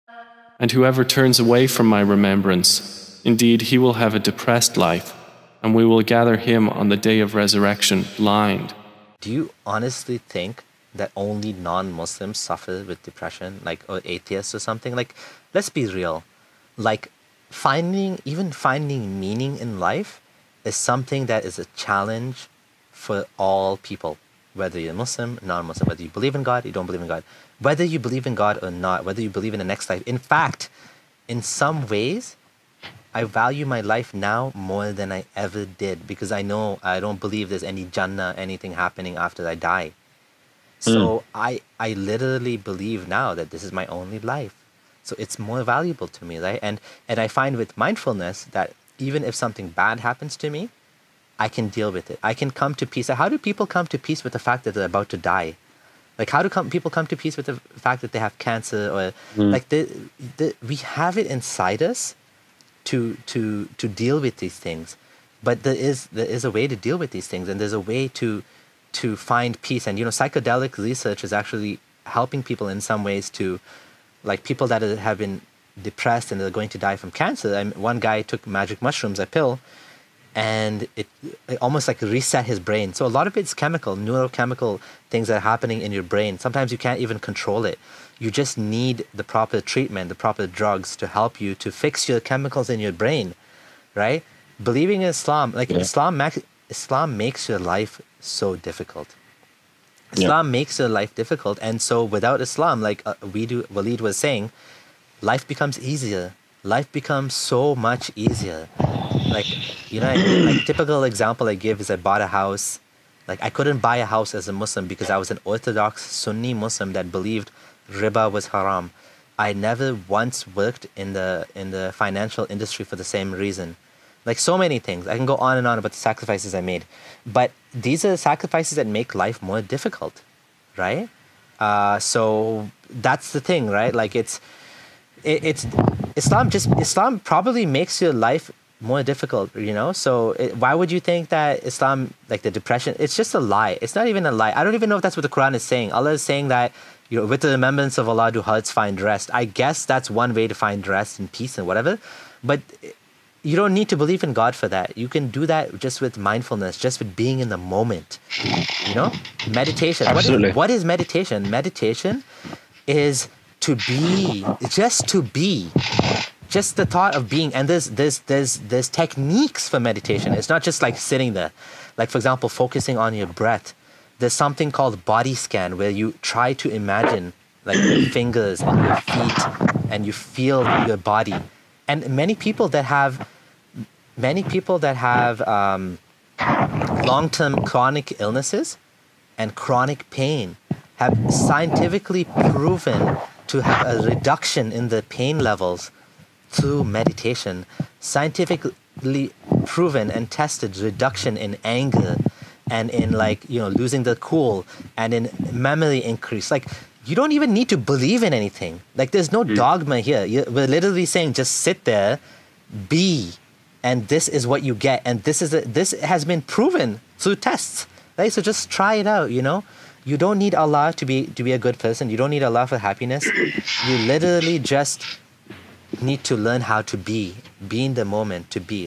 And whoever turns away from my remembrance, indeed he will have a depressed life, and we will gather him on the day of resurrection blind. Do you honestly think that only non-Muslims suffer with depression, like, or atheists or something? Like, let's be real. Like, even finding meaning in life is something that is a challenge for all people, whether you're Muslim, non-Muslim, whether you believe in God, you don't believe in God, whether you believe in God or not, whether you believe in the next life. In fact, in some ways, I value my life now more than I ever did, because I know I don't believe there's any Jannah, anything happening after I die. So I literally believe now that this is my only life. So it's more valuable to me, right? And I find with mindfulness that even if something bad happens to me, I can deal with it. I can come to peace. How do people come to peace with the fact that they're about to die? Like, how do people come to peace with the fact that they have cancer, or like we have it inside us to deal with these things, but there is a way to deal with these things, and there's a way to find peace. And psychedelic research is actually helping people in some ways to, like, people that have been depressed and they're going to die from cancer. One guy took magic mushrooms, a pill, and it almost like reset his brain. So a lot of it's chemical, neurochemical things that are happening in your brain. Sometimes you can't even control it. You just need the proper treatment, the proper drugs to help you to fix your chemicals in your brain, right? Believing in Islam, like Islam makes your life so difficult. Islam makes your life difficult, and so without Islam, like Waleed was saying, life becomes easier. Life becomes so much easier. Like, like typical example I give is I bought a house. Like, I couldn't buy a house as a Muslim because I was an Orthodox Sunni Muslim that believed riba was haram. I never once worked in the financial industry for the same reason. Like, so many things. I can go on and on about the sacrifices I made. But these are the sacrifices that make life more difficult, right? So that's the thing, right? Like, it's Islam probably makes your life more difficult, So why would you think that Islam, like the depression, it's just a lie. It's not even a lie. I don't even know if that's what the Quran is saying. Allah is saying that, with the remembrance of Allah do hearts find rest. I guess that's one way to find rest and peace and whatever. But you don't need to believe in God for that. You can do that just with mindfulness, just with being in the moment. Meditation. Absolutely. What is meditation? Meditation is to be, just to be. Just the thought of being. And there's techniques for meditation. It's not just like sitting there. Like, for example, focusing on your breath. There's something called body scan, where you try to imagine, like, your fingers and your feet, and you feel your body. And many people that have long-term chronic illnesses and chronic pain have scientifically proven to have a reduction in the pain levels through meditation. Scientifically proven and tested reduction in anger, and in, like, losing the cool, and in memory increase. Like, you don't even need to believe in anything. Like, there's no dogma here. We're literally saying just sit there, be, and this is what you get. And this has been proven through tests, right? So just try it out. You don't need Allah to be a good person. You don't need Allah for happiness. You literally just need to learn how to be in the moment, to be.